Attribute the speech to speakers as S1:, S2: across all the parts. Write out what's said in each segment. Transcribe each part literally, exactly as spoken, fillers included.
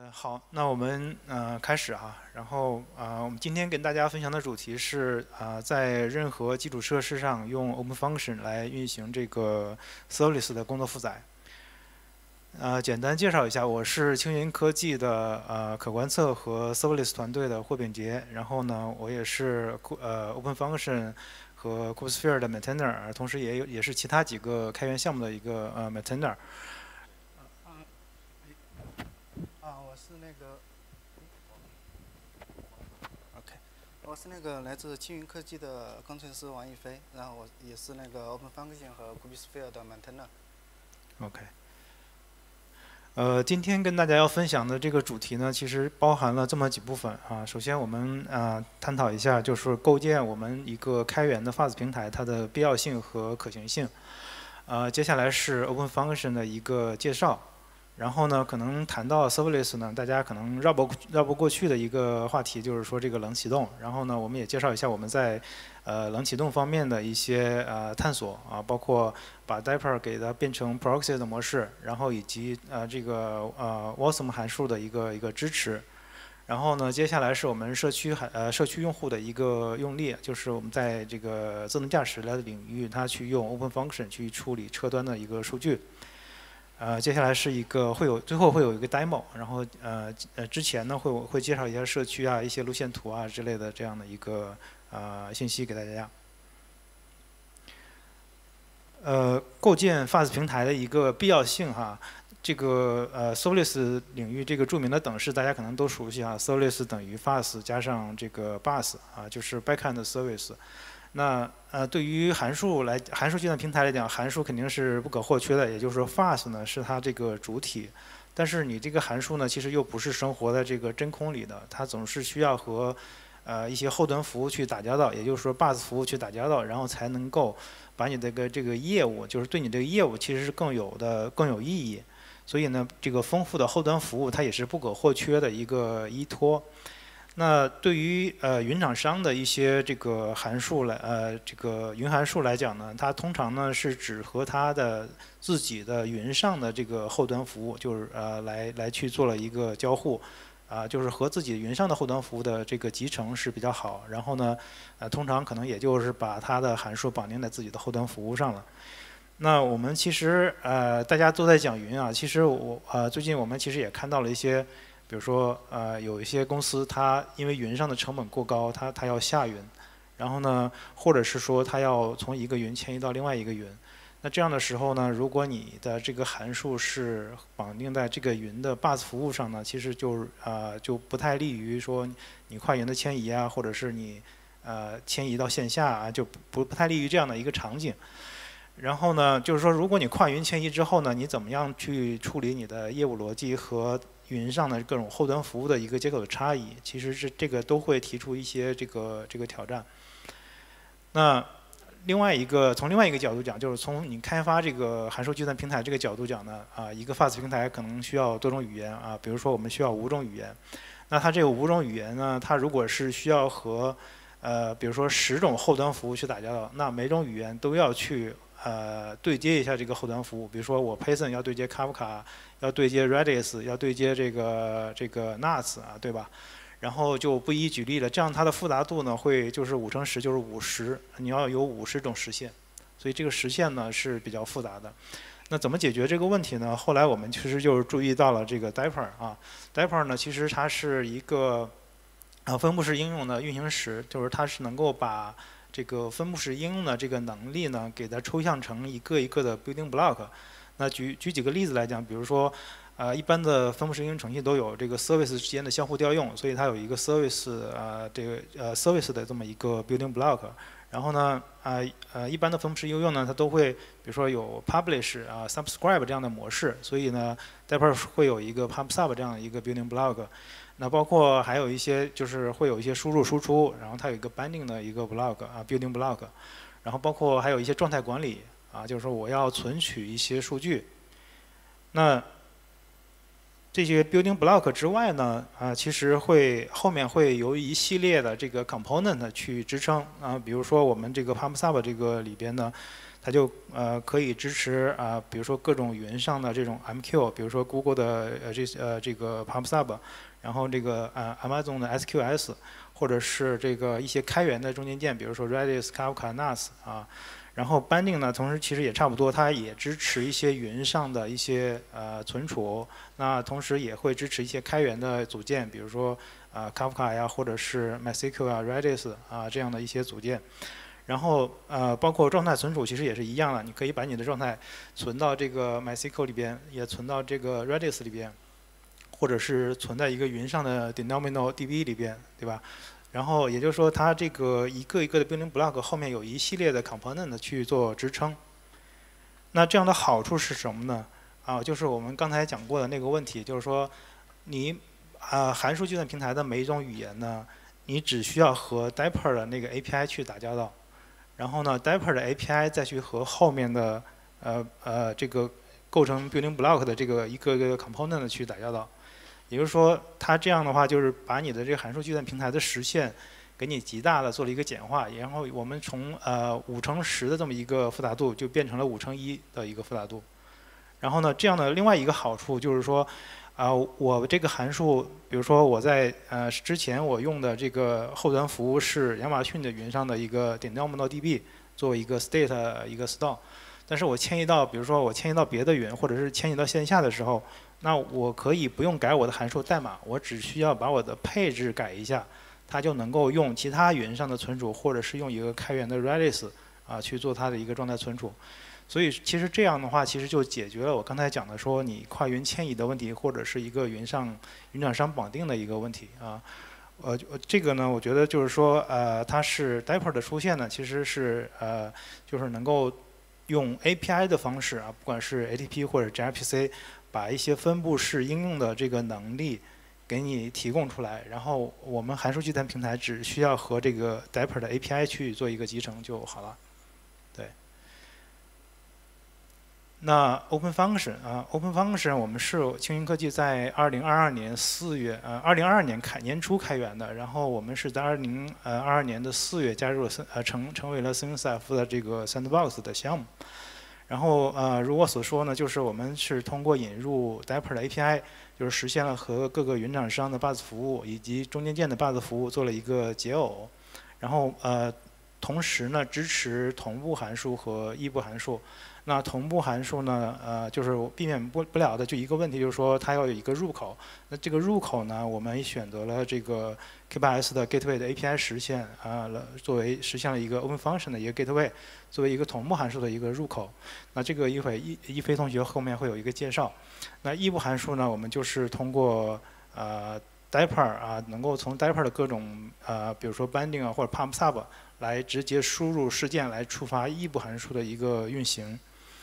S1: 呃，好，那我们呃开始哈。然后啊、呃，我们今天跟大家分享的主题是啊、呃，在任何基础设施上用 Open Function 来运行这个 Serverless 的工作负载。呃，简单介绍一下，我是青云科技的呃可观测和 Serverless 团队的霍炳杰。然后呢，我也是呃 Open Function 和 Kubesphere 的 Maintainer，同时也有也是其他几个开源项目的一个呃 Maintainer。
S2: 啊，啊，我是那个，OK，我是那个来自青云科技的工程师王一飞，然后我也是那个 Open Function 和 Kubesphere 的 Maintainer。
S1: OK。呃，今天跟大家要分享的这个主题呢，其实包含了这么几部分啊。首先，我们啊探讨一下，就是构建我们一个开源的 F A S 平台它的必要性和可行性。呃，接下来是 Open Function 的一个介绍。然后呢，可能谈到 Serverless 呢，大家可能绕不绕不过去的一个话题，就是说这个冷启动。然后呢，我们也介绍一下我们在呃冷启动方面的一些呃探索啊，包括把 Dapr 给它变成 Proxy 的模式，然后以及呃这个呃 Wasm 函数的一个一个支持。然后呢，接下来是我们社区还呃社区用户的一个用例，就是我们在这个自动驾驶的领域，它去用 Open Function 去处理车端的一个数据。呃，接下来是一个会有最后会有一个 demo， 然后呃呃之前呢会会介绍一下社区啊、一些路线图啊之类的这样的一个呃信息给大家。呃，构建 F A S 平台的一个必要性哈，这个呃 Serverless 领域这个著名的等式大家可能都熟悉哈 ，Serverless 等于 F A S 加上这个 bus 啊，就是 Backend Service。那呃，对于函数来函数计算平台来讲，函数肯定是不可或缺的，也就是说 F A S 呢是它这个主体。但是你这个函数呢，其实又不是生活在这个真空里的，它总是需要和呃一些后端服务去打交道，也就是说 bus 服务去打交道，然后才能够把你这个这个业务，就是对你这个业务其实是更有的更有意义。所以呢，这个丰富的后端服务它也是不可或缺的一个依托。那对于呃云厂商的一些这个函数来呃这个云函数来讲呢，它通常呢是指和它的自己的云上的这个后端服务，就是呃来来去做了一个交互，啊、呃、就是和自己云上的后端服务的这个集成是比较好。然后呢，呃通常可能也就是把它的函数绑定在自己的后端服务上了。那我们其实呃大家都在讲云啊，其实我呃最近我们其实也看到了一些。比如说，呃，有一些公司它因为云上的成本过高，它它要下云，然后呢，或者是说它要从一个云迁移到另外一个云，那这样的时候呢，如果你的这个函数是绑定在这个云的 bus 服务上呢，其实就呃就不太利于说你跨云的迁移啊，或者是你呃迁移到线下啊，就不不太利于这样的一个场景。然后呢，就是说，如果你跨云迁移之后呢，你怎么样去处理你的业务逻辑和云上的各种后端服务的一个接口的差异？其实是这个都会提出一些这个这个挑战。那另外一个从另外一个角度讲，就是从你开发这个函数计算平台这个角度讲呢，啊，一个 F A S 平台可能需要多种语言啊，比如说我们需要五种语言。那它这个五种语言呢，它如果是需要和呃，比如说十种后端服务去打交道，那每种语言都要去呃对接一下这个后端服务。比如说我 Python 要对接 Kafka，要对接 Redis， 要对接这个这个 N A S 啊，对吧？然后就不一举例了，这样它的复杂度呢会就是五乘十就是五十，你要有五十种实现，所以这个实现呢是比较复杂的。那怎么解决这个问题呢？后来我们其实就是注意到了这个 Dapr 啊 ，Dapr 呢其实它是一个啊分布式应用的运行时，就是它是能够把这个分布式应用的这个能力呢给它抽象成一个一个的 building block。那举举几个例子来讲，比如说，呃，一般的分布式应用程序都有这个 service 之间的相互调用，所以它有一个 service 呃这个呃 service 的这么一个 building block。然后呢，啊呃一般的分布式应用呢，它都会比如说有 publish 啊 subscribe 这样的模式，所以呢 Dapr 会有一个 pub/sub 这样的一个 building block。那包括还有一些就是会有一些输入输出，然后它有一个 binding 的一个 block 啊 building block。然后包括还有一些状态管理。啊，就是说我要存取一些数据。那这些 building block 之外呢，啊，其实会后面会由一系列的这个 component 去支撑啊，比如说我们这个 pub/sub 这个里边呢， 它就呃可以支持啊、呃，比如说各种云上的这种 M Q， 比如说 Google 的呃这呃这个 PubSub， 然后这个呃 Amazon 的 S Q S， 或者是这个一些开源的中间件，比如说 Redis、Kafka、N A S 啊。然后 Binding 呢，同时其实也差不多，它也支持一些云上的一些呃存储，那同时也会支持一些开源的组件，比如说啊、呃、Kafka 呀，或者是 MySQL 啊、Redis 啊这样的一些组件。然后呃，包括状态存储其实也是一样的，你可以把你的状态存到这个 MySQL 里边，也存到这个 Redis 里边，或者是存在一个云上的 Denominal D B 里边，对吧？然后也就是说，它这个一个一个的 building block 后面有一系列的 component 去做支撑。那这样的好处是什么呢？啊，就是我们刚才讲过的那个问题，就是说，你啊函数计算平台的每一种语言呢，你只需要和 Dapr 的那个 A P I 去打交道，然后呢 Dapr 的 A P I 再去和后面的呃呃这个构成 building block 的这个一个一个 component 去打交道。也就是说，它这样的话就是把你的这个函数计算平台的实现，给你极大的做了一个简化。然后我们从呃五乘十的这么一个复杂度，就变成了五乘一的一个复杂度。然后呢，这样的另外一个好处就是说，啊、呃，我这个函数，比如说我在呃之前我用的这个后端服务是亚马逊的云上的一个 Denominal D B 作为一个 state 一个 store， 但是我迁移到，比如说我迁移到别的云，或者是迁移到线下的时候。那我可以不用改我的函数代码，我只需要把我的配置改一下，它就能够用其他云上的存储，或者是用一个开源的 Redis 啊去做它的一个状态存储。所以其实这样的话，其实就解决了我刚才讲的说你跨云迁移的问题，或者是一个云上云厂商绑定的一个问题啊。呃，这个呢，我觉得就是说，呃，它是 Dapr 的出现呢，其实是呃，就是能够用 A P I 的方式啊，不管是 A T P 或者 gRPC。把一些分布式应用的这个能力给你提供出来，然后我们函数计算平台只需要和这个 Dapr 的 A P I 去做一个集成就好了。对。那 Open Function 啊 ，Open Function 我们是青云科技在二零二二年四月，呃，二零二二年开年初开源的，然后我们是在二零呃二二年的四月加入了呃成成为了 S Y N S F 的这个 Sandbox 的项目。然后呃，如我所说呢，就是我们是通过引入 Dapr 的 A P I， 就是实现了和各个云厂商的 Buzz 服务以及中间件的 Buzz 服务做了一个解耦。然后呃，同时呢支持同步函数和异步函数。那同步函数呢，呃，就是避免不不了的就一个问题，就是说它要有一个入口。那这个入口呢，我们选择了这个 K 八 S 的 Gateway 的 A P I 实现啊，作为实现了一个 Open Function 的一个 Gateway， 作为一个同步函数的一个入口。那这个一会一一飞同学后面会有一个介绍。那异步函数呢，我们就是通过呃 Dapr 啊，能够从 Dapr 的各种呃，比如说 Binding 啊或者 PubSub 来直接输入事件来触发异步函数的一个运行。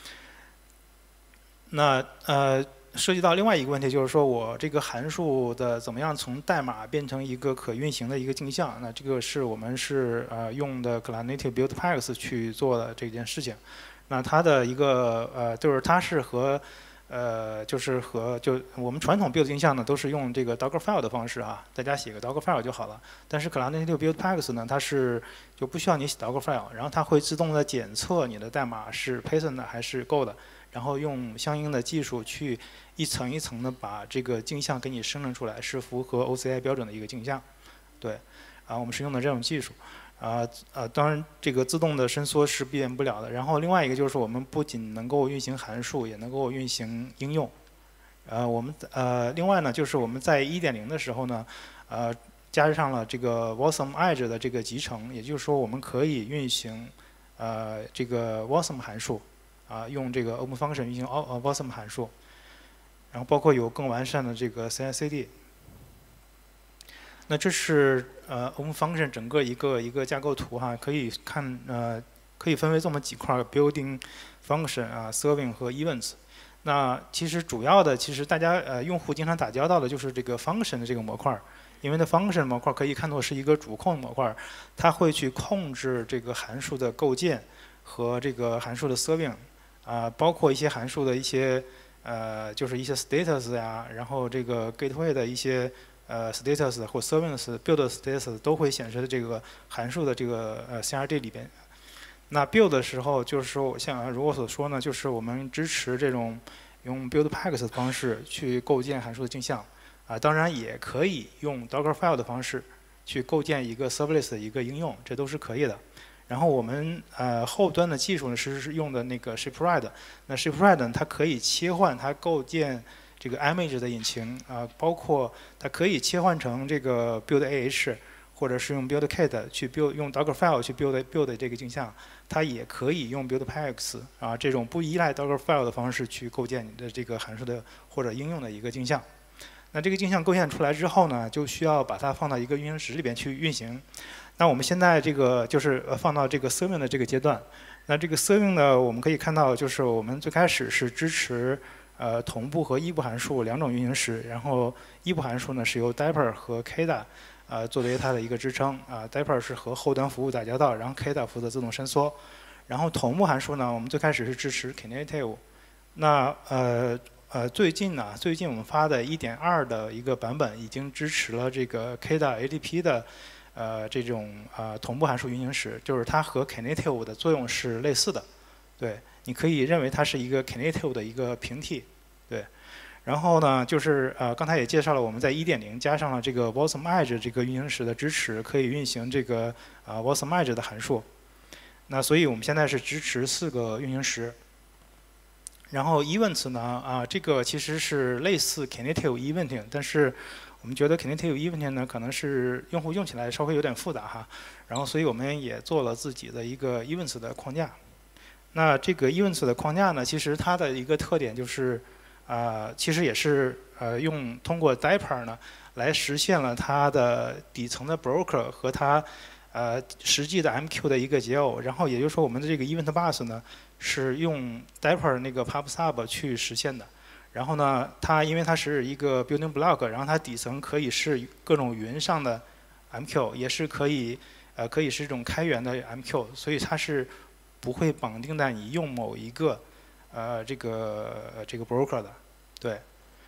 S1: 那呃，涉及到另外一个问题，就是说我这个函数的怎么样从代码变成一个可运行的一个镜像？那这个是我们是呃用的 Cloud Native Build Packs 去做的这件事情。那它的一个呃，就是它是和呃，就是和就我们传统 build 镜像呢，都是用这个 Dockerfile 的方式啊，大家写个 Dockerfile 就好了。但是 Cloud Native Build Packs 呢，它是就不需要你写 Dockerfile， 然后它会自动的检测你的代码是 Python 的还是 Go 的。然后用相应的技术去一层一层的把这个镜像给你生成出来，是符合 O C I 标准的一个镜像。对，啊，我们是用的这种技术。啊呃，当然这个自动的伸缩是避免不了的。然后另外一个就是我们不仅能够运行函数，也能够运行应用。呃，我们呃另外呢，就是我们在 一点零 的时候呢，呃加上了这个 Wasm Edge 的这个集成，也就是说我们可以运行呃这个 Wasm 函数。啊，用这个 Open Function 运行 Wasm 函数，然后包括有更完善的这个 C I C D。那这是呃 Open Function 整个一个一个架构图哈，可以看呃可以分为这么几块 ：Building Function 啊、Serving 和 Events。那其实主要的，其实大家呃用户经常打交道的就是这个 Function 的这个模块，因为呢 Function 模块可以看作是一个主控模块，它会去控制这个函数的构建和这个函数的 Serving。啊，包括一些函数的一些呃，就是一些 status 呀，然后这个 gateway 的一些呃 status 或 service build status 都会显示在这个函数的这个呃 C R D 里边。 那 build 的时候，就是说像如我所说呢，就是我们支持这种用 build packs 的方式去构建函数的镜像，啊，当然也可以用 Dockerfile 的方式去构建一个 serverless 的一个应用，这都是可以的。然后我们呃后端的技术呢是是用的那个 Shipwright， 那 Shipwright 呢它可以切换它构建这个 image 的引擎啊，包括它可以切换成这个 build A H。或者是用 build kit 去 build 用 Dockerfile 去 build build 这个镜像，它也可以用 build packs 啊这种不依赖 Dockerfile 的方式去构建你的这个函数的或者应用的一个镜像。那这个镜像构建出来之后呢，就需要把它放到一个运行时里边去运行。那我们现在这个就是放到这个 serving 的这个阶段。那这个 serving 呢，我们可以看到，就是我们最开始是支持呃同步和异步函数两种运行时，然后异步函数呢是由 Dapr 和 Kda。呃，作为它的一个支撑啊 ，Dapr 是和后端服务打交道，然后 Kda 负责自动伸缩。然后同步函数呢，我们最开始是支持 Knative。那呃呃，最近呢，最近我们发的 一点二 的一个版本已经支持了这个 Kda A D P 的呃这种呃同步函数运行时，就是它和 Knative 的作用是类似的。对，你可以认为它是一个 Knative 的一个平替。对。然后呢，就是呃，刚才也介绍了，我们在 一点零 加上了这个 Wasm Edge 这个运行时的支持，可以运行这个啊 Wasm Edge 的函数。那所以我们现在是支持四个运行时。然后 Events 呢，啊，这个其实是类似 Knative Eventing， 但是我们觉得 Knative Eventing 呢，可能是用户用起来稍微有点复杂哈。然后所以我们也做了自己的一个 Events 的框架。那这个 Events 的框架呢，其实它的一个特点就是。啊、呃，其实也是呃用通过 Dapr 呢来实现了它的底层的 broker 和它呃实际的 M Q 的一个解耦，然后也就是说我们的这个 Event Bus 呢是用 Dapr 那个 PubSub 去实现的。然后呢，它因为它是一个 Building Block， 然后它底层可以是各种云上的 M Q， 也是可以呃可以是这种开源的 M Q， 所以它是不会绑定在你用某一个。呃，这个这个 broker 的，对。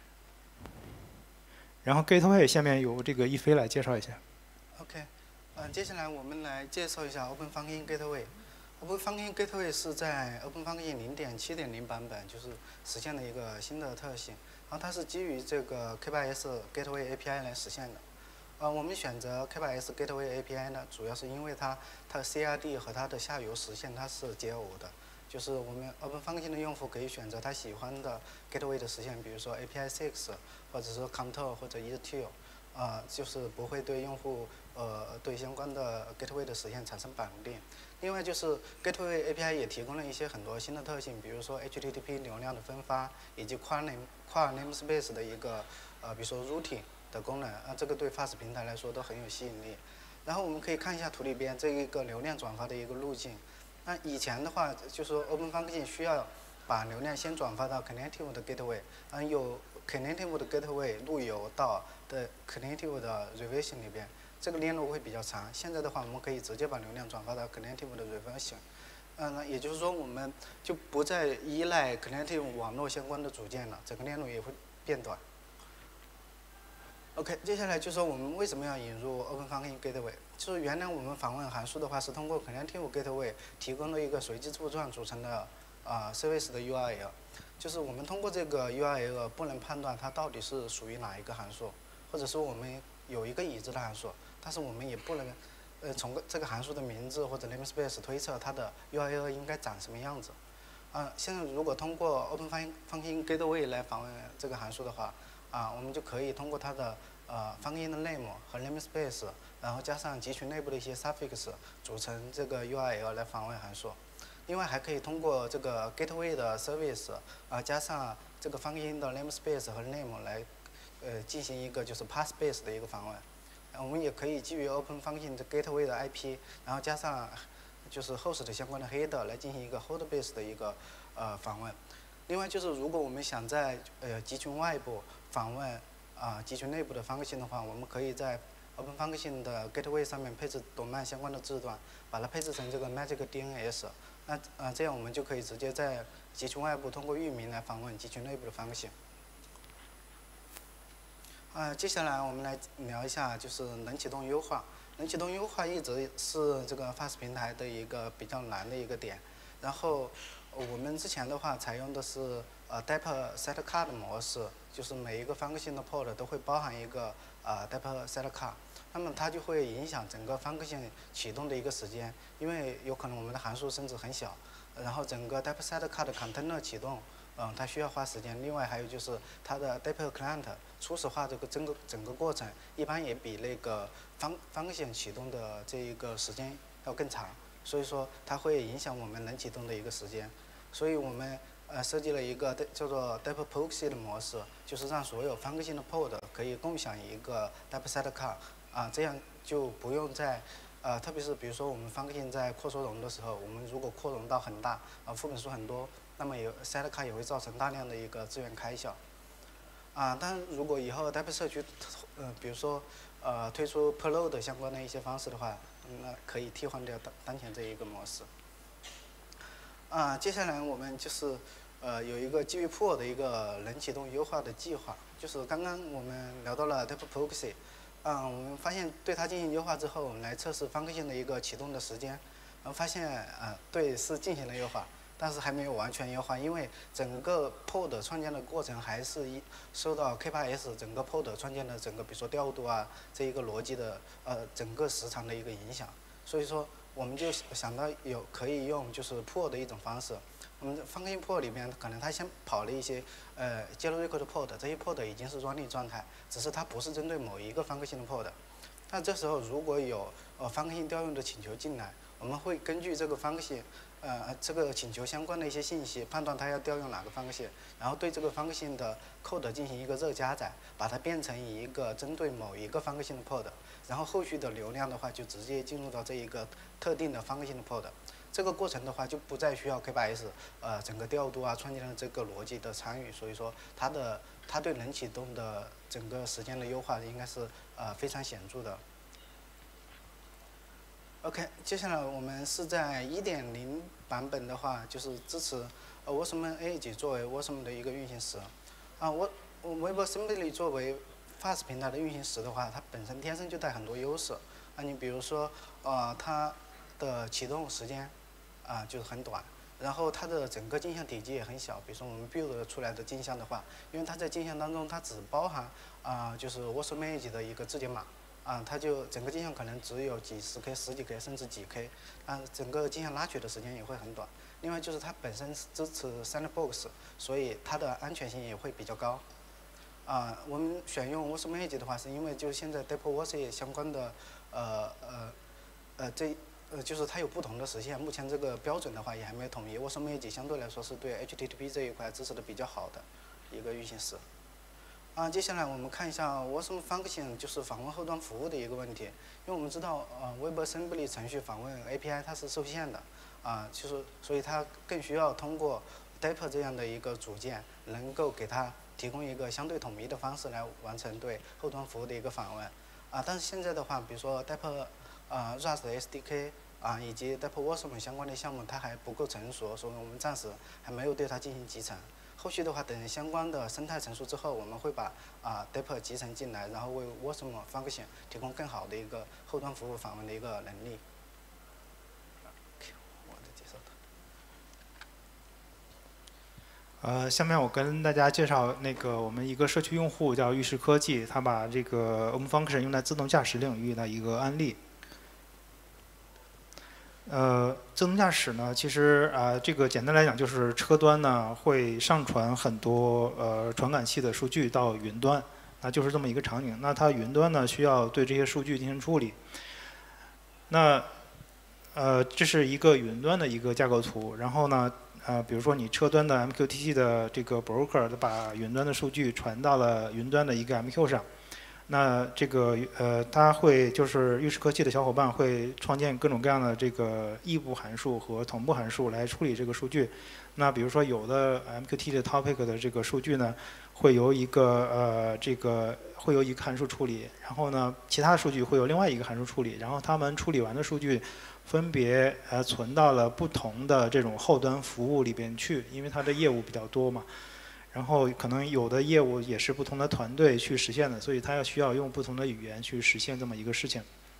S1: 然后 Gateway 下面由这个一飞来介绍一下。
S2: OK， 嗯、呃，接下来我们来介绍一下 OpenFunction Gateway。OpenFunction Gateway 是在 OpenFunction 零点七点零 版本就是实现了一个新的特性，然后它是基于这个 K 八 S Gateway A P I 来实现的。呃，我们选择 K 八 S Gateway A P I 呢，主要是因为它它的 C R D 和它的下游实现它是解耦的。就是我们 OpenFunction 的用户可以选择他喜欢的 Gateway 的实现，比如说 A P I six， 或者说 Contour 或者 E S two， 啊、呃，就是不会对用户呃对相关的 Gateway 的实现产生绑定。另外就是 Gateway A P I 也提供了一些很多新的特性，比如说 H T T P 流量的分发，以及跨 name 跨 namespace 的一个呃比如说 routing 的功能，啊，这个对 Fast 平台来说都很有吸引力。然后我们可以看一下图里边这一个流量转发的一个路径。那以前的话，就说 OpenFunction 需要把流量先转发到 Knative 的 Gateway， 嗯，有 Knative 的 Gateway 路由到的 Knative 的 Reversion 里边，这个链路会比较长。现在的话，我们可以直接把流量转发到 Knative 的 Reversion， 嗯，那也就是说我们就不再依赖 Knative 网络相关的组件了，整个链路也会变短。OK， 接下来就说我们为什么要引入 OpenFunction Gateway， 就是原来我们访问函数的话是通过 Knative Gateway 提供了一个随机字符串组成的啊、呃、service 的 U R L， 就是我们通过这个 U R L 不能判断它到底是属于哪一个函数，或者说我们有一个已知的函数，但是我们也不能呃从这个函数的名字或者 namespace 推测它的 U R L 应该长什么样子。啊、呃，现在如果通过 OpenFunction Gateway 来访问这个函数的话，啊，我们就可以通过它的呃 function 的 name 和 namespace， 然后加上集群内部的一些 suffix 组成这个 U R L 来访问函数。另外还可以通过这个 gateway 的 service， 啊加上这个 function 的 namespace 和 name 来呃进行一个就是 path base 的一个访问。我们也可以基于 OpenFunction 的 gateway 的 I P， 然后加上就是 host 相关的 header 来进行一个 host base 的一个呃访问。另外就是，如果我们想在呃集群外部访问啊、呃、集群内部的 function 的话，我们可以在 OpenFunction 的 Gateway 上面配置 domain 相关的字段，把它配置成这个 Magic D N S。那呃这样我们就可以直接在集群外部通过域名来访问集群内部的 function。呃，接下来我们来聊一下就是冷启动优化。 能启动优化一直是这个 F A S 平台的一个比较难的一个点。然后我们之前的话采用的是呃 Depth Set Card 模式，就是每一个方个性的 pod 都会包含一个呃 Depth Set Card， 那么它就会影响整个方个性启动的一个时间，因为有可能我们的函数甚至很小，然后整个 Depth Set Card container 启动，嗯，它需要花时间。另外还有就是它的 Depth Client 初始化这个整个整个过程，一般也比那个方方个性启动的这一个时间要更长，所以说它会影响我们能启动的一个时间。所以我们呃设计了一个叫做 Depth Proxy 的模式，就是让所有方个性的 pod 可以共享一个 Depth Set Card， 啊，这样就不用在呃，特别是比如说我们方个性在扩收容的时候，我们如果扩容到很大，啊，副本数很多，那么有 set card 也会造成大量的一个资源开销。啊，但如果以后 Depth 社区，呃，比如说呃推出 preload 相关的一些方式的话，那可以替换掉当当前这一个模式。啊，接下来我们就是呃有一个基于 pool 的一个能启动优化的计划，就是刚刚我们聊到了 Depth Proxy。嗯，我们发现对它进行优化之后，我们来测试方个性的一个启动的时间，然后发现，呃，对，是进行了优化，但是还没有完全优化，因为整个 pod 创建的过程还是一受到 K 八 S 整个 pod 创建的整个，比如说调度啊这一个逻辑的呃整个时长的一个影响，所以说我们就想到有可以用就是 pool 的一种方式。我们方个性 pod 里面，可能它先跑了一些呃 jailbreak 的 pod， 这些 pod 已经是 running 状态，只是它不是针对某一个方个性的 pod。那这时候如果有呃方个性调用的请求进来，我们会根据这个方个性呃这个请求相关的一些信息，判断它要调用哪个方个性，然后对这个方个性的 code 进行一个热加载，把它变成一个针对某一个方个性的 pod， 然后后续的流量的话就直接进入到这一个特定的方个性的 pod。这个过程的话就不再需要 K 八 S 呃整个调度啊创建的这个逻辑的参与，所以说它的它对能启动的整个时间的优化应该是呃非常显著的。OK， 接下来我们是在 一点零 版本的话，就是支持呃 WASM-Edge 作为 WASM 的一个运行时。啊，我 WebAssembly 作为 F A S 平台的运行时的话，它本身天生就带很多优势。啊，你比如说呃它的启动时间啊就是很短，然后它的整个镜像体积也很小。比如说我们 build 出来的镜像的话，因为它在镜像当中它只包含啊就是 WASM-Edge 的一个字节码。啊，它就整个镜像可能只有几十 K、十几 K 甚至几 K， 啊，整个镜像拉取的时间也会很短。另外就是它本身支持 Sandbox， 所以它的安全性也会比较高。啊，我们选用 WASM-Edge 的话，是因为就现在 Depth W A S M 相关的呃呃呃这呃就是它有不同的实现，目前这个标准的话也还没有统一。WASM-Edge 相对来说是对 H T T P 这一块支持的比较好的一个运行时。啊，接下来我们看一下 WASM Function 就是访问后端服务的一个问题，因为我们知道，呃 ，WebAssembly 程序访问 A P I 它是受限的，啊，就是所以它更需要通过 Depth 这样的一个组件，能够给它提供一个相对统一的方式来完成对后端服务的一个访问，啊，但是现在的话，比如说 Depth 啊 Rust S D K 啊以及 Depth W A S M 相关的项目，它还不够成熟，所以我们暂时还没有对它进行集成。后续的话，等相关的生态成熟之后，我们会把啊 Depth 集成进来，然后为 W A S M Function 提供更好的一个后端服务访问的一个能力。我的介绍
S1: 的。呃，下面我跟大家介绍那个我们一个社区用户叫玉石科技，他把这个 Open Function 用在自动驾驶领域的一个案例。呃，自动驾驶呢，其实啊、呃，这个简单来讲就是车端呢会上传很多呃传感器的数据到云端，那就是这么一个场景。那它云端呢需要对这些数据进行处理。那呃，这是一个云端的一个架构图。然后呢，呃，比如说你车端的 M Q T T 的这个 broker 把云端的数据传到了云端的一个 M Q 上。那这个呃，它会就是玉石科技的小伙伴会创建各种各样的这个异步函数和同步函数来处理这个数据。那比如说有的 M Q T T 的 topic 的这个数据呢，会由一个呃这个会由一个函数处理，然后呢其他的数据会由另外一个函数处理，然后他们处理完的数据分别呃存到了不同的这种后端服务里边去，因为它的业务比较多嘛。然后可能有的业务也是不同的团队去实现的，所以它要需要用不同的语言去实现这么一个事情。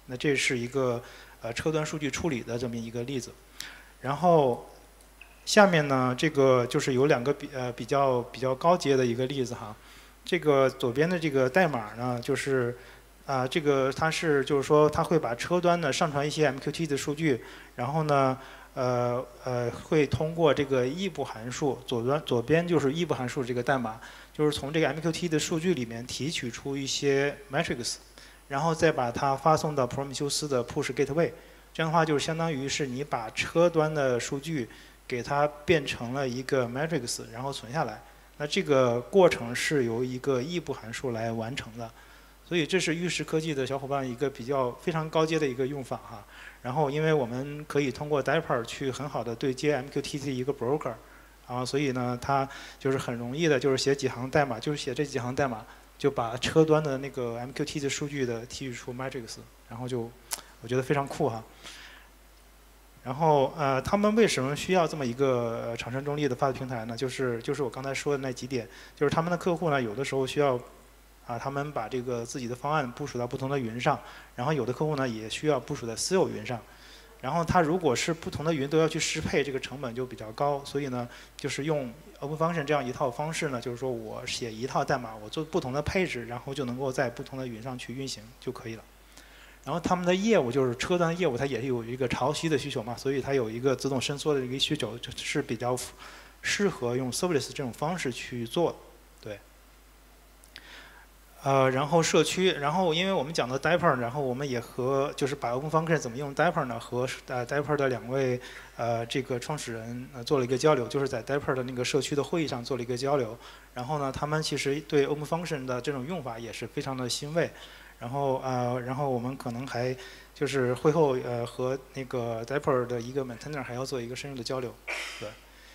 S1: 那这是一个呃车端数据处理的这么一个例子。然后下面呢，这个就是有两个比呃比较比较高阶的一个例子哈。这个左边的这个代码呢，就是啊、呃、这个它是就是说它会把车端呢上传一些 M Q T 的数据，然后呢。呃呃，会通过这个异步函数，左端左边就是异步函数这个代码，就是从这个 M Q T 的数据里面提取出一些 matrix， 然后再把它发送到普罗米修斯的 push gateway， 这样的话就是相当于是你把车端的数据给它变成了一个 matrix， 然后存下来。那这个过程是由一个异步函数来完成的，所以这是玉石科技的小伙伴一个比较非常高阶的一个用法哈。然后，因为我们可以通过 Dapr 去很好的对接 M Q T 的一个 broker， 啊，所以呢，它就是很容易的，就是写几行代码，就是写这几行代码，就把车端的那个 M Q T 的数据的提取出 matrix， 然后就我觉得非常酷哈。然后呃，他们为什么需要这么一个厂商中立的 F A S 平台呢？就是就是我刚才说的那几点，就是他们的客户呢，有的时候需要。啊，他们把这个自己的方案部署到不同的云上，然后有的客户呢也需要部署在私有云上，然后它如果是不同的云都要去适配，这个成本就比较高，所以呢，就是用 OpenFunction 这样一套方式呢，就是说我写一套代码，我做不同的配置，然后就能够在不同的云上去运行就可以了。然后他们的业务就是车端业务，它也是有一个潮汐的需求嘛，所以它有一个自动伸缩的一个需求，是比较适合用 Serverless 这种方式去做，对。呃，然后社区，然后因为我们讲的 Dapr， 然后我们也和就是把 OpenFunction 怎么用 Dapr 呢，和呃 Dapr 的两位呃这个创始人呃做了一个交流，就是在 Dapr 的那个社区的会议上做了一个交流。然后呢，他们其实对 OpenFunction 的这种用法也是非常的欣慰。然后呃，然后我们可能还就是会后呃和那个 Dapr 的一个 maintainer 还要做一个深入的交流，对。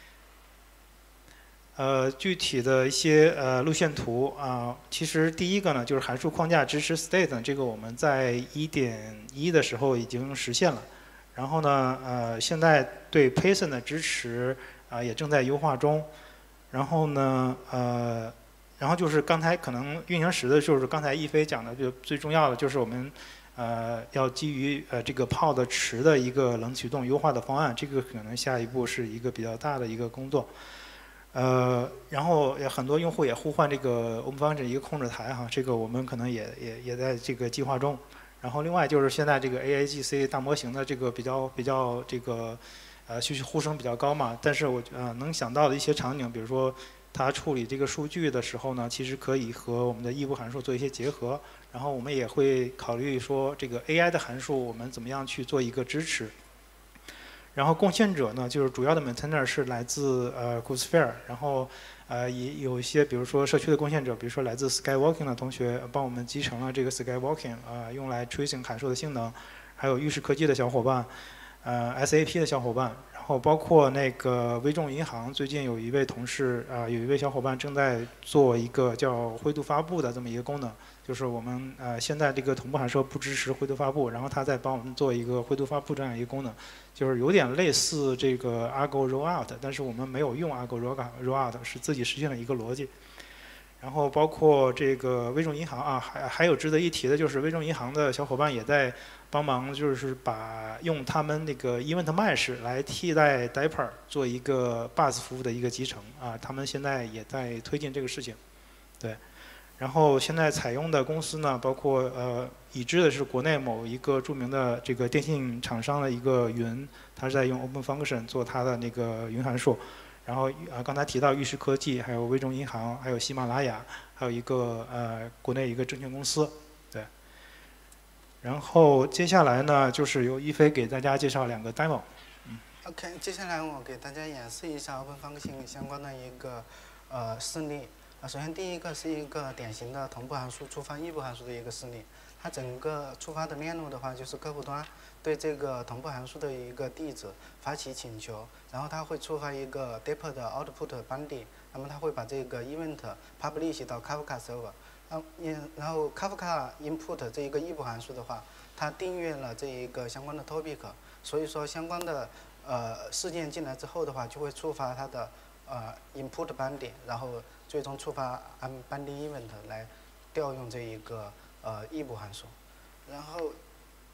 S1: 呃，具体的一些呃路线图啊、呃，其实第一个呢，就是函数框架支持 state， 这个我们在一点一的时候已经实现了。然后呢，呃，现在对 Python 的支持啊、呃、也正在优化中。然后呢，呃，然后就是刚才可能运行时的，就是刚才一飞讲的，就最重要的就是我们呃要基于呃这个 pod 池的一个冷启动优化的方案，这个可能下一步是一个比较大的一个工作。呃，然后也很多用户也呼唤这个 OpenFunction 一个控制台哈，这个我们可能也也也在这个计划中。然后另外就是现在这个 A I G C 大模型的这个比较比较这个呃需求呼声比较高嘛，但是我呃能想到的一些场景，比如说它处理这个数据的时候呢，其实可以和我们的异步函数做一些结合。然后我们也会考虑说这个 A I 的函数我们怎么样去做一个支持。然后贡献者呢，就是主要的 maintainer 是来自呃 Kubernetes， 然后呃也有一些比如说社区的贡献者，比如说来自 Skywalking 的同学帮我们集成了这个 Skywalking 啊、呃，用来 tracing 函数的性能，还有玉石科技的小伙伴，呃 S A P 的小伙伴，然后包括那个微众银行最近有一位同事啊、呃，有一位小伙伴正在做一个叫灰度发布的这么一个功能。就是我们呃现在这个同步函数不支持灰度发布，然后它再帮我们做一个灰度发布这样一个功能，就是有点类似这个 Argo Rollout， 但是我们没有用 Argo Rollout， 是自己实现了一个逻辑。然后包括这个微众银行啊，还还有值得一提的就是微众银行的小伙伴也在帮忙，就是把用他们那个 Event Mesh 来替代 Dapr 做一个 Buzz 服务的一个集成啊，他们现在也在推进这个事情，对。然后现在采用的公司呢，包括呃已知的是国内某一个著名的这个电信厂商的一个云，它是在用 OpenFunction 做它的那个云函数。然后啊刚才提到玉石科技，还有微众银行，还有喜马拉雅，还有一个呃国内一个证券公司，对。然后接下来呢，就是由一飞给大家介绍两个 demo。嗯。
S2: OK， 接下来我给大家演示一下 OpenFunction 相关的一个呃示例。啊，首先第一个是一个典型的同步函数触发异步函数的一个示例。它整个触发的链路的话，就是客户端对这个同步函数的一个地址发起请求，然后它会触发一个 Dapr 的 output 班底，那么它会把这个 event publish 到 Kafka server。然后 Kafka input 这一个异步函数的话，它订阅了这一个相关的 topic， 所以说相关的呃事件进来之后的话，就会触发它的呃 input 班底，然后最终触发 unbinding event 来调用这一个呃异步函数。然后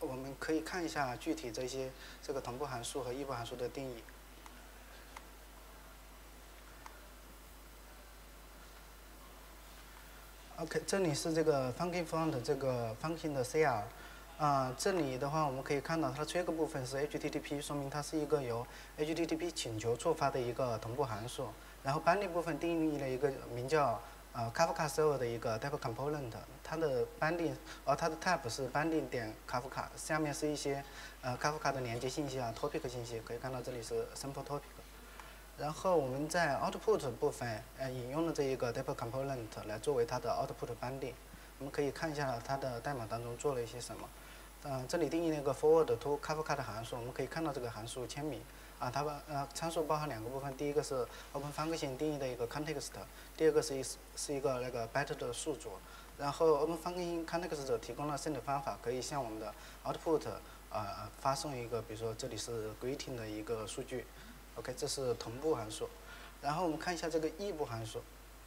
S2: 我们可以看一下具体这些这个同步函数和异步函数的定义。OK， 这里是这个 function front 这个 function 的 C R， 啊、呃，这里的话我们可以看到它的 trigger 部分是 H T T P， 说明它是一个由 H T T P 请求触发的一个同步函数。然后 binding 部分定义了一个名叫呃 Kafka server 的一个 type component， 它的 binding， 而它的 type 是 binding 点 Kafka， 下面是一些呃 Kafka 的连接信息啊 topic 信息，可以看到这里是 simple topic。然后我们在 output 部分呃引用了这一个 type component 来作为它的 output binding。我们可以看一下它的代码当中做了一些什么。嗯、呃，这里定义了一个 forward to Kafka 的函数，我们可以看到这个函数签名。啊，它把呃参数包含两个部分，第一个是 OpenFunction 定义的一个 context， 第二个是一是一个那个 byte 的数组。然后 OpenFunction context 提供了 send 方法，可以向我们的 output 啊、呃、发送一个，比如说这里是 greeting 的一个数据。OK， 这是同步函数。然后我们看一下这个异步函数。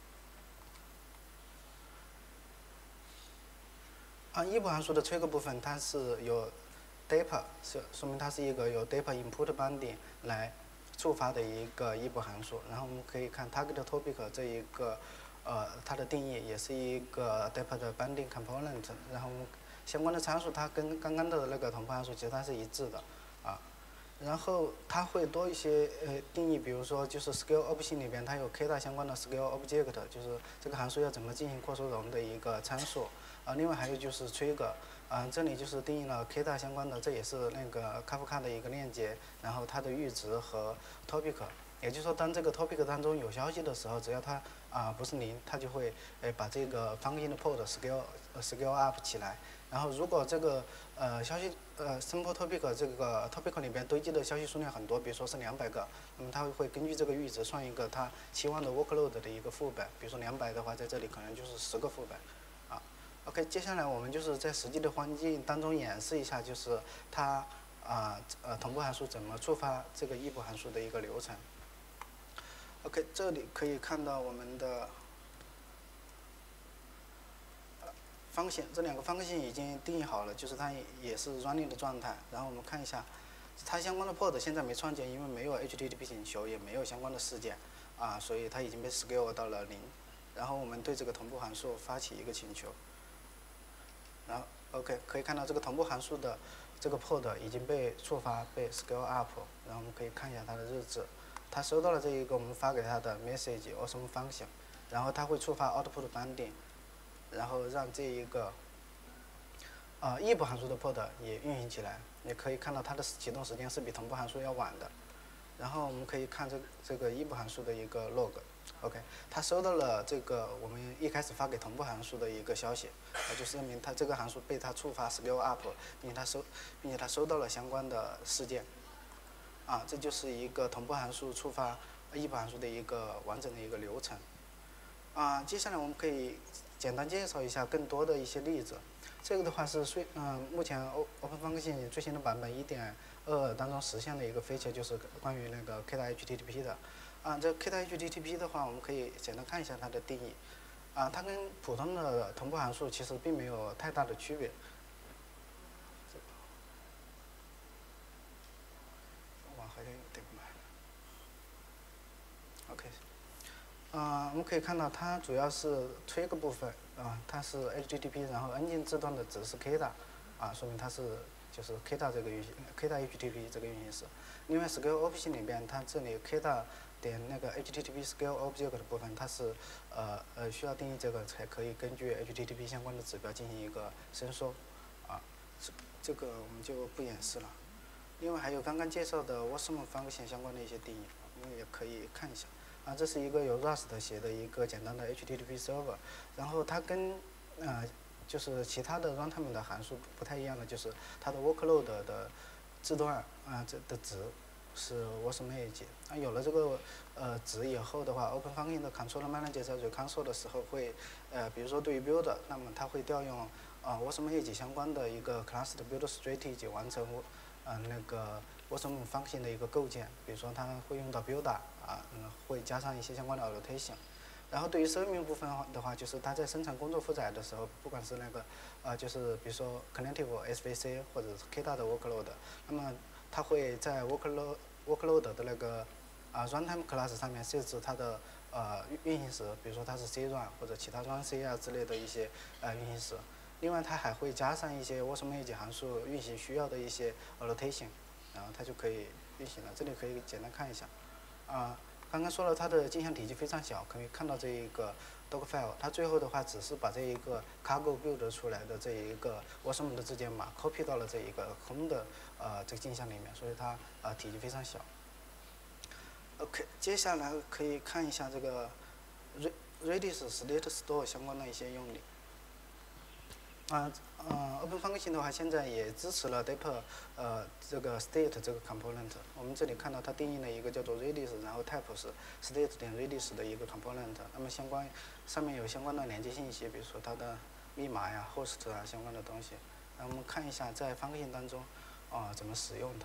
S2: 啊，异步函数的 trigger 部分它是有 data， 是说明它是一个由 data input binding 来触发的一个异步函数。然后我们可以看 target topic 这一个呃它的定义也是一个 data 的 binding component。然后相关的参数它跟刚刚的那个同步函数其实它是一致的啊。然后它会多一些呃定义，比如说就是 scale option 里边它有 K 大相关的 scale object， 就是这个函数要怎么进行扩收容的一个参数。啊，另外还有就是 trigger， 啊，这里就是定义了 K 大相关的，这也是那个 Kafka 的一个链接，然后它的阈值和 topic， 也就是说当这个 topic 当中有消息的时候，只要它啊不是零，它就会呃把这个 function 的 port scale scale up 起来。然后如果这个呃消息呃 simple topic 这个 topic 里边堆积的消息数量很多，比如说是两百个，那么它会根据这个阈值算一个它期望的 workload 的一个副本，比如说两百的话，在这里可能就是十个副本，啊 ，OK， 接下来我们就是在实际的环境当中演示一下，就是它啊呃同步函数怎么触发这个异步函数的一个流程。OK， 这里可以看到我们的。方向这两个方向已经定义好了，就是它也是 running 的状态。然后我们看一下，它相关的 port 现在没创建，因为没有 H T T P 请求，也没有相关的事件，啊，所以它已经被 scale 到了零。然后我们对这个同步函数发起一个请求，然后 OK 可以看到这个同步函数的这个 port 已经被触发，被 scale up。然后我们可以看一下它的日志，它收到了这一个我们发给它的 message awesome function， 然后它会触发 output binding。然后让这一个呃异步函数的 port 也运行起来，也可以看到它的启动时间是比同步函数要晚的。然后我们可以看这这个异步函数的一个 log，OK， 它收到了这个我们一开始发给同步函数的一个消息，那就说明它这个函数被它触发 scale up， 并且它收并且它收到了相关的事件。啊，这就是一个同步函数触发异步函数的一个完整的一个流程。啊，接下来我们可以简单介绍一下更多的一些例子。这个的话是最嗯，目前 OpenFunction 最新的版本一点二当中实现的一个 feature， 就是关于那个 K 大 H T T P 的。啊，这 K 大 H T T P 的话，我们可以简单看一下它的定义。啊，它跟普通的同步函数其实并没有太大的区别。哇，好像有点慢。OK。啊、呃，我们可以看到它主要是 trigger 部分啊，它是 H T T P， 然后 engine 自动的只是 K 大，啊，说明它是就是 K 大这个运行 K 大 H T T P 这个运行时。另外 scale option 里边，它这里 K 大点那个 H T T P scale object 的部分，它是呃呃需要定义这个才可以根据 H T T P 相关的指标进行一个伸缩，啊，这这个我们就不演示了。另外还有刚刚介绍的 awesome function 相关的一些定义，我们也可以看一下。啊，这是一个由 Rust 写的一个简单的 H T T P server， 然后它跟呃就是其他的 runtime 的函数不太一样的，就是它的 workload 的字段啊这的值是 awesome age。啊，有了这个呃值以后的话 ，OpenFunction 的 controller manager 在 reconsole 的时候会呃比如说对于 build， 那么它会调用啊 awesome age 相关的一个 class 的 build strategy 完成呃那个 awesome function 的一个构建，比如说它会用到 builder。啊，嗯，会加上一些相关的 annotation。 然后对于生命部分的话，就是它在生产工作负载的时候，不管是那个呃，就是比如说 Cognitive S V C 或者是 K 大的 workload，那么它会在 workload workload 的那个啊、呃、runtime class 上面设置它的呃运行时，比如说它是 C run 或者其他 run C 啊之类的一些呃运行时。另外，它还会加上一些 Wasm-Edge 函数运行需要的一些 annotation， 然后它就可以运行了。这里可以简单看一下啊。刚刚说了，它的镜像体积非常小，可以看到这一个 Docfile， 它最后的话只是把这一个 Cargo build 出来的这一个 Wasm 的字节码 copy 到了这一个空的呃这个镜像里面，所以它呃体积非常小。OK， 接下来可以看一下这个 Redis State Store 相关的一些用例。啊呃 ，OpenFunction 的话，现在也支持了 Dep 呃这个 state 这个 component。我们这里看到它定义了一个叫做 Redis， 然后 type 是 state 点 Redis 的一个 component。那么相关上面有相关的连接信息，比如说它的密码呀、host 啊相关的东西。那我们看一下在 function 当中啊、呃、怎么使用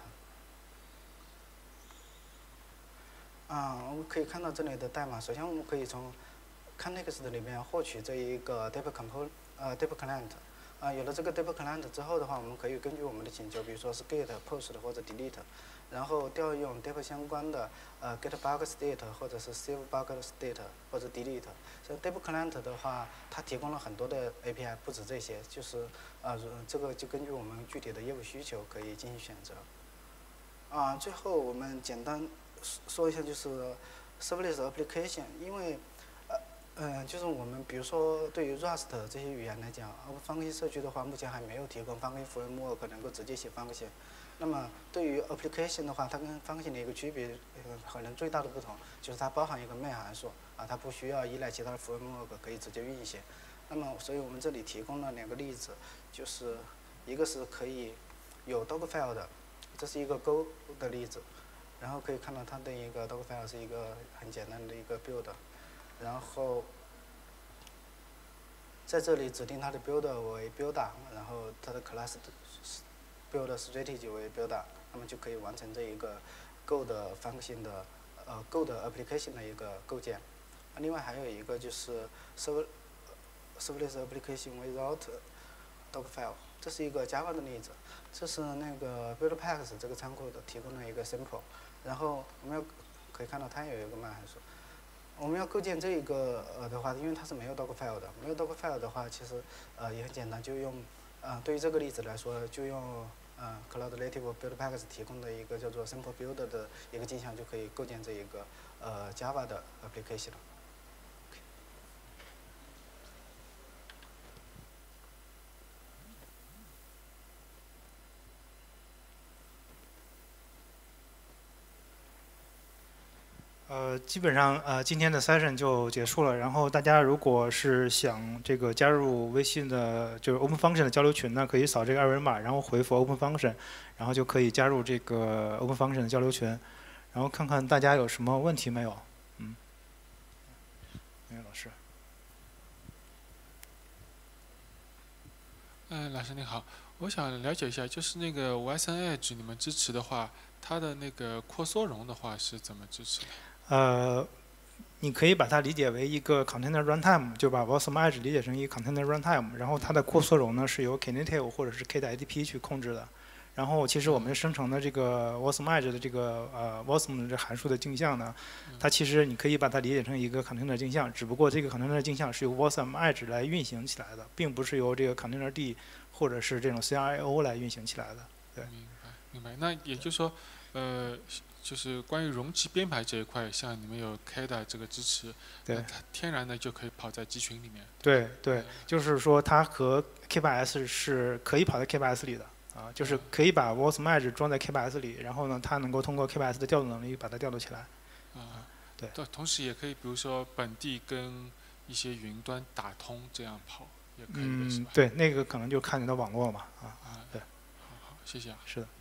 S2: 它。啊，我们可以看到这里的代码。首先，我们可以从 context 里面获取这一个 Dep component 呃 Dep client。啊，有了这个 Dep client 之后的话，我们可以根据我们的请求，比如说是 get、post 或者 delete， 然后调用 Dep 相关的呃 get bug state 或者是 save bug state 或者 delete。这 Dep client 的话，它提供了很多的 A P I， 不止这些，就是呃这个就根据我们具体的业务需求可以进行选择。啊，最后我们简单说一下就是 serverless application， 因为嗯、呃，就是我们比如说对于 Rust 这些语言来讲 ，Function 社区的话，目前还没有提供 Function Framework 能够直接写 Function。那么对于 Application 的话，它跟 Function 的一个区别，呃，可能最大的不同就是它包含一个 main 函数，啊，它不需要依赖其他的 Framework 可以直接运行。那么，所以我们这里提供了两个例子，就是一个是可以有 Docfile 的，这是一个 Go 的例子，然后可以看到它的一个 Docfile 是一个很简单的一个 build。然后在这里指定它的 builder 为 builder， 然后它的 class build strategy 为 builder， 那么就可以完成这一个 Go 的 function 的呃 Go 的 application 的一个构建。另外还有一个就是 server serverless application without Docfile， 这是一个 Java 的例子，这是那个 Buildpacks 这个仓库的提供的一个 sample， 然后我们要可以看到它有一个慢函数。我们要构建这一个呃的话，因为它是没有 Docfile 的，没有 Docfile 的话，其实呃也很简单，就用呃对于这个例子来说，就用呃 Cloud Native Buildpacks 提供的一个叫做 Simple Builder 的一个镜像，就可以构建这一个呃 Java 的 application 了。
S1: 呃，基本上呃今天的 session 就结束了。然后大家如果是想这个加入微信的，就是 OpenFunction 的交流群呢，可以扫这个二维码，然后回复 OpenFunction， 然后就可以加入这个 OpenFunction 的交流群。然后看看大家有什么问题没有？嗯，没有老师。
S3: 嗯、呃，老师你好，我想了解一下，就是那个 Wasm-Edge 你们支持的话，它的那个扩缩容的话是怎么支持的？
S1: 呃，你可以把它理解为一个 container runtime， 就把 Wasm-Edge 理解成一个 container runtime， 然后它的扩缩容呢是由 Knative 或者是 K 的 I D P 去控制的。然后其实我们生成的这个 Wasm-Edge 的这个呃 Wasm 的这函数的镜像呢，它其实你可以把它理解成一个 container 镜像，只不过这个 container 镜像是由 Wasm-Edge 来运行起来的，并不是由这个 container D 或者是这种 C R I O 来运行起来的。对。
S3: 明白，明白。那也就是说，呃。就是关于容器编排这一块，像你们有 K 的这个支持，
S1: 对，
S3: 它天然的就可以跑在集群里面。
S1: 对对，就是说它和 K 八 S 是可以跑在 K 八 S 里的啊，就是可以把 Wasm-Edge 装在 K 八 S 里，然后呢，它能够通过 K 八 S 的调度能力把它调度起来。
S3: 啊，
S1: 对。
S3: 同时也可以，比如说本地跟一些云端打通，这样跑也可以的，是吧？
S1: 嗯，对，那个可能就看你的网络嘛，啊
S3: 啊，
S1: 对。
S3: 好好，谢谢啊。
S1: 是的。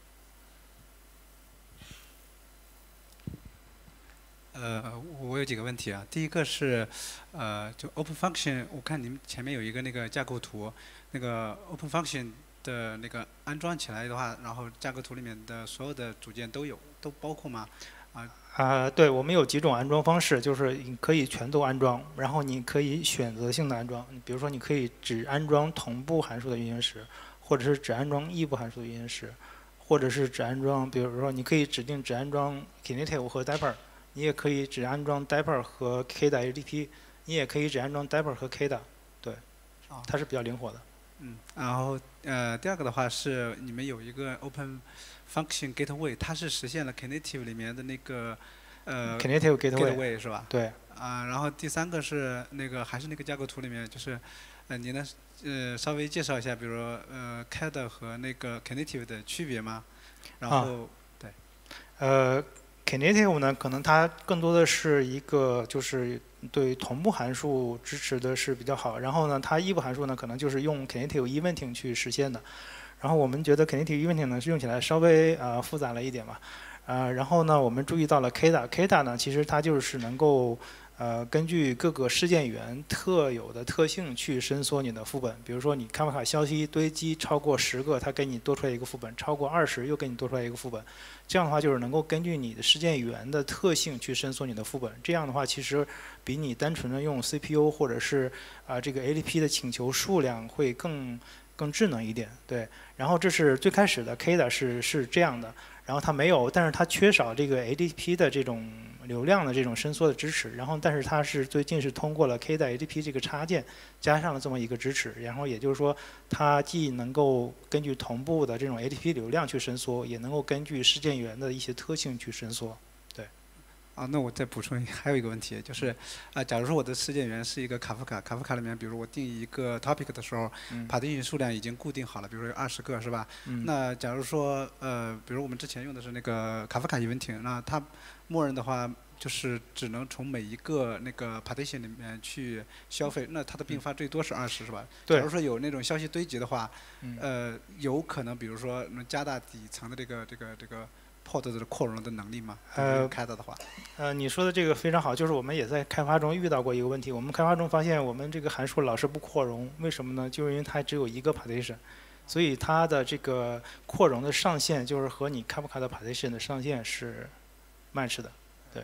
S4: 呃，我有几个问题啊。第一个是，呃，就 OpenFunction， 我看你们前面有一个那个架构图，那个 OpenFunction 的那个安装起来的话，然后架构图里面的所有的组件都有，都包括吗？ 啊？
S1: 啊、对，我们有几种安装方式，就是你可以全都安装，然后你可以选择性的安装，比如说你可以只安装同步函数的运行时，或者是只安装异步函数的运行时，或者是只安装，比如说你可以指定只安装 Knative 和 Dapper， 你也可以只安装 Dapper 和 K 的 A D P， 你也可以只安装 Dapper 和 K 的，对，它是比较灵活的。
S4: 嗯，然后呃，第二个的话是你们有一个 Open Function Gateway， 它是实现了 Knative 里面的那个呃
S1: Knative Gateway,
S4: Gateway 是吧？
S1: 对。
S4: 啊，然后第三个是那个还是那个架构图里面，就是呃，你能呃稍微介绍一下，比如说呃 C A D 和那个 Knative 的区别吗？然后、
S1: 啊、
S4: 对。
S1: 呃 ，Knative 呢，可能它更多的是一个就是对同步函数支持的是比较好，然后呢，它异步函数呢，可能就是用 Knative Eventing 去实现的。然后我们觉得 Knative Eventing 呢是用起来稍微呃复杂了一点吧，呃，然后呢，我们注意到了 K D A，K D A 呢，其实它就是能够呃根据各个事件源特有的特性去伸缩你的副本，比如说你卡夫卡消息堆积超过十个，它给你多出来一个副本；超过二十又给你多出来一个副本。这样的话就是能够根据你的事件源的特性去伸缩你的副本。这样的话，其实比你单纯的用 C P U 或者是啊、呃、这个 A D P 的请求数量会更更智能一点。对，然后这是最开始的 K D A 是是这样的，然后它没有，但是它缺少这个 A D P 的这种流量的这种伸缩的支持。然后，但是它是最近是通过了 K D A A D P 这个插件加上了这么一个支持。然后也就是说，它既能够根据同步的这种 A D P 流量去伸缩，也能够根据事件源的一些特性去伸缩。对。
S4: 啊，那我再补充一个，还有一个问题就是，啊、呃，假如说我的事件源是一个卡夫卡，卡夫卡里面，比如我定一个 topic 的时候，
S1: 嗯、
S4: partition 数量已经固定好了，比如说有二十个是吧？
S1: 嗯、
S4: 那假如说呃，比如我们之前用的是那个卡夫卡 eventing， 那它默认的话就是只能从每一个那个 partition 里面去消费，那它的并发最多是二十是吧？
S1: 对。
S4: 假如说有那种消息堆积的话，
S1: 嗯、
S4: 呃，有可能比如说能加大底层的这个这个这个。pod 的扩容的能力吗？
S1: 呃，
S4: 开的的话，
S1: 呃，你说的这个非常好，就是我们也在开发中遇到过一个问题。我们开发中发现，我们这个函数老是不扩容，为什么呢？就是因为它只有一个 partition， 所以它的这个扩容的上限就是和你卡夫卡的 partition 的上限是 match 的，对。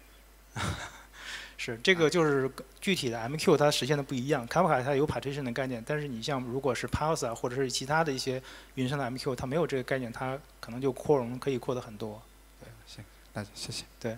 S1: 是这个就是具体的 M Q 它实现的不一样，卡夫卡它有 partition 的概念，但是你像如果是 Pulse 啊或者是其他的一些云上的 M Q， 它没有这个概念，它可能就扩容可以扩得很多。对，
S4: 行，那谢谢。
S1: 对。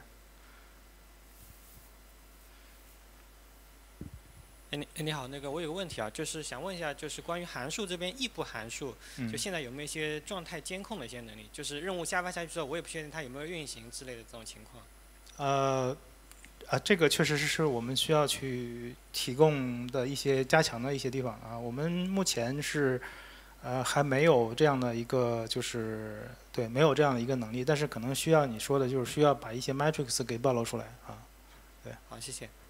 S5: 哎，你你好，那个我有个问题啊，就是想问一下，就是关于函数这边异步函数，
S1: 嗯、
S5: 就现在有没有一些状态监控的一些能力？就是任务下发下去之后，我也不确定它有没有运行之类的这种情况。
S1: 呃。啊，这个确实是我们需要去提供的一些加强的一些地方啊。我们目前是，呃，还没有这样的一个，就是对，没有这样的一个能力。但是可能需要你说的，就是需要把一些 matrix 给暴露出来啊。对。
S5: 好，谢谢。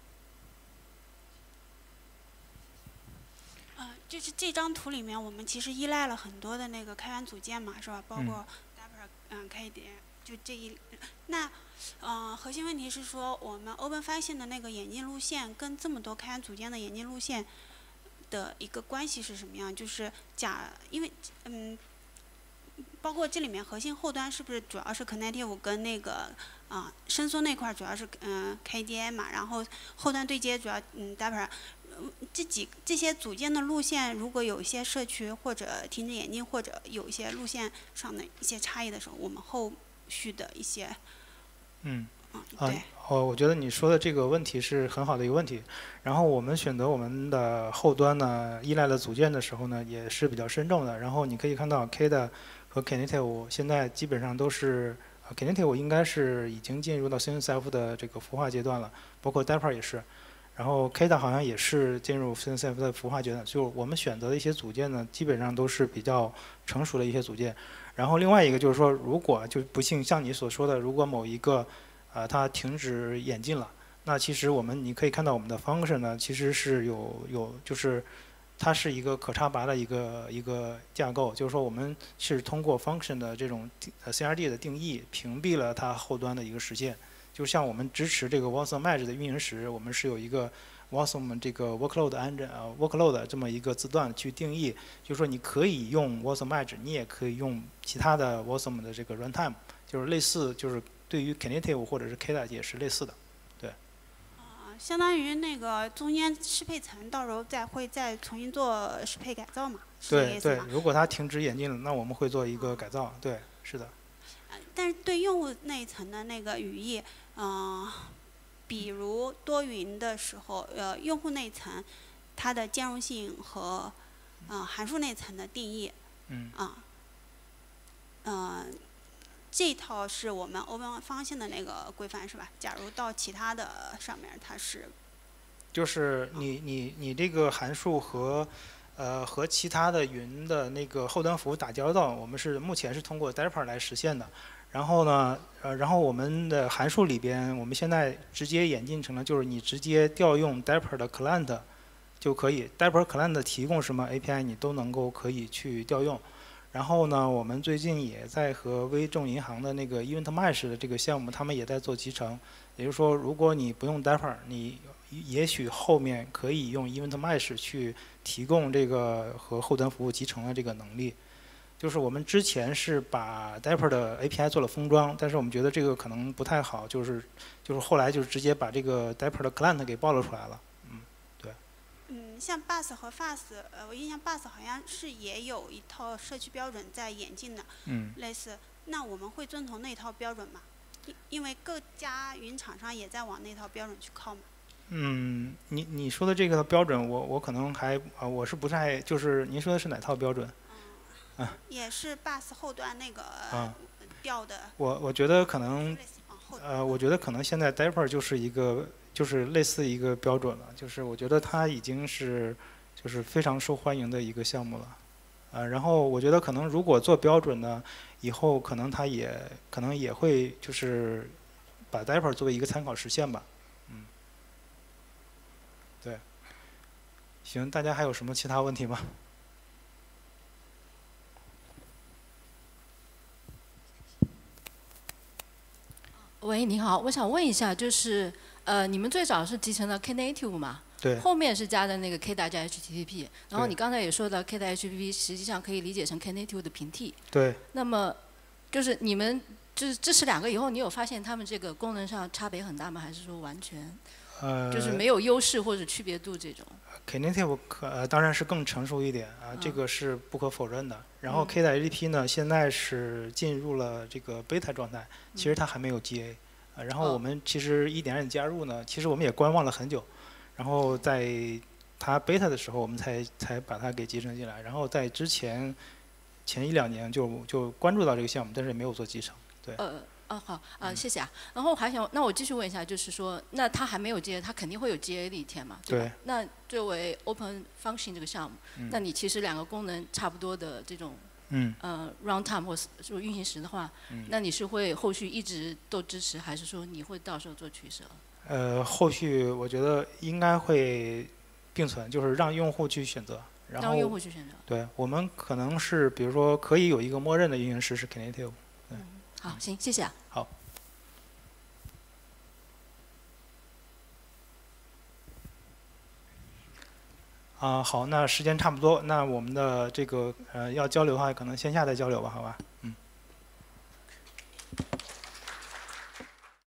S6: 呃，就是这张图里面，我们其实依赖了很多的那个开源组件嘛，是吧？包括 Dapper， 嗯 ，K 点，就这一，那。呃，核心问题是说，我们 Open Function 的那个演进路线跟这么多开源组件的演进路线的一个关系是什么样？就是假，因为嗯，包括这里面核心后端是不是主要是 Knative 跟那个啊、呃、伸缩那块主要是嗯、呃、K D A 嘛，然后后端对接主要嗯 Dapper，、嗯、这几这些组件的路线如果有一些社区或者停止演进或者有一些路线上的一些差异的时候，我们后续的一些
S1: 嗯，
S6: 啊，
S1: 哦，我觉得你说的这个问题是很好的一个问题。然后我们选择我们的后端呢，依赖的组件的时候呢，也是比较慎重的。然后你可以看到 K 的和 Knative 现在基本上都是、呃、Knative 应该是已经进入到 C N C F 的这个孵化阶段了，包括 Dapper 也是。然后 K 的好像也是进入 C N C F 的孵化阶段。就我们选择的一些组件呢，基本上都是比较成熟的一些组件。然后另外一个就是说，如果就不幸像你所说的，如果某一个呃它停止演进了，那其实我们你可以看到我们的 function 呢，其实是有有就是它是一个可插拔的一个一个架构，就是说我们是通过 function 的这种呃 C R D 的定义，屏蔽了它后端的一个实现。就像我们支持这个 Wasm Match 的运行时，我们是有一个 Wasm 这个 workload engine 呃 workload 这么一个字段去定义，就是说你可以用 Wasm Match， 你也可以用其他的 Wasm 的这个 runtime， 就是类似就是对于 Knative 或者是 K D A 也是类似的。对。
S6: 啊，相当于那个中间适配层到时候再会再重新做适配改造嘛？是这个
S1: 对对
S6: 意思吗？，
S1: 如果它停止演进了，那我们会做一个改造。对，是的。
S6: 但是对用户那一层的那个语义，嗯、呃，比如多云的时候，呃，用户那一层它的兼容性和呃函数那层的定义，
S1: 嗯。
S6: 啊，呃，这套是我们 Open 方性的那个规范是吧？假如到其他的上面它是，
S1: 就是你你你这个函数和呃和其他的云的那个后端服务打交道，我们是目前是通过 Dapr 来实现的。然后呢，呃，然后我们的函数里边，我们现在直接演进成了，就是你直接调用 Dapr 的 client 就可以 ，Dapr client 提供什么 A P I 你都能够可以去调用。然后呢，我们最近也在和微众银行的那个 Event Mesh 的这个项目，他们也在做集成。也就是说，如果你不用 Dapr， 你也许后面可以用 Event Mesh 去提供这个和后端服务集成的这个能力。就是我们之前是把 Dapr 的 A P I 做了封装，但是我们觉得这个可能不太好，就是就是后来就直接把这个 Dapr 的 client 给暴露出来了。嗯，对。
S6: 嗯，像 Bus 和 Fast， 呃，我印象 Bus 好像是也有一套社区标准在演进的，
S1: 嗯。
S6: 类似，那我们会遵从那套标准吗？因因为各家云厂商也在往那套标准去靠嘛。
S1: 嗯，你你说的这个标准，我我可能还啊、呃，我是不太，就是您说的是哪套标准？
S6: 嗯，啊、也是 Bus 后端那个
S1: 啊
S6: 调的。
S1: 我我觉得可能，呃，我觉得可能现在 Dapr 就是一个就是类似一个标准了，就是我觉得它已经是就是非常受欢迎的一个项目了，呃，然后我觉得可能如果做标准呢，以后可能它也可能也会就是把 Dapr 作为一个参考实现吧。嗯，对。行，大家还有什么其他问题吗？
S7: 喂，你好，我想问一下，就是呃，你们最早是集成了 Knative 嘛？
S1: 对。
S7: 后面是加的那个 K D A 加 H T T P， 然后
S1: 对
S7: 你刚才也说到 K D A H T T P 实际上可以理解成 Knative 的平替。
S1: 对。
S7: 那么，就是你们就是支持两个以后，你有发现他们这个功能上差别很大吗？还是说完全？
S1: 呃。
S7: 就是没有优势或者区别度这种。
S1: Knative 可呃当然是更成熟一点啊，
S7: 嗯、
S1: 这个是不可否认的。然后
S7: 嗯、
S1: K D A H T T P 呢，现在是进入了这个 beta 状态，其实它还没有 G A。呃，然后我们其实一点点加入呢，其实我们也观望了很久，然后在它 beta 的时候，我们才才把它给集成进来。然后在之前前一两年就就关注到这个项目，但是也没有做集成。对。
S7: 呃。哦，好，啊，谢谢啊。然后还想，那我继续问一下，就是说，那它还没有 G A， 它肯定会有 G A 的一天嘛？对吧？
S1: 对。
S7: 那作为 Open Function 这个项目，
S1: 嗯、
S7: 那你其实两个功能差不多的这种，
S1: 嗯，
S7: 呃 ，runtime 或是运行时的话，
S1: 嗯、
S7: 那你是会后续一直都支持，还是说你会到时候做取舍？
S1: 呃，后续我觉得应该会并存，就是让用户去选择。然后
S7: 让用户去选择。
S1: 对，我们可能是比如说可以有一个默认的运行时是 Knative。对。
S7: 嗯，好，行，谢谢啊。
S1: 好。啊，好，那时间差不多，那我们的这个呃要交流的话，可能线下再交流吧，好吧，嗯。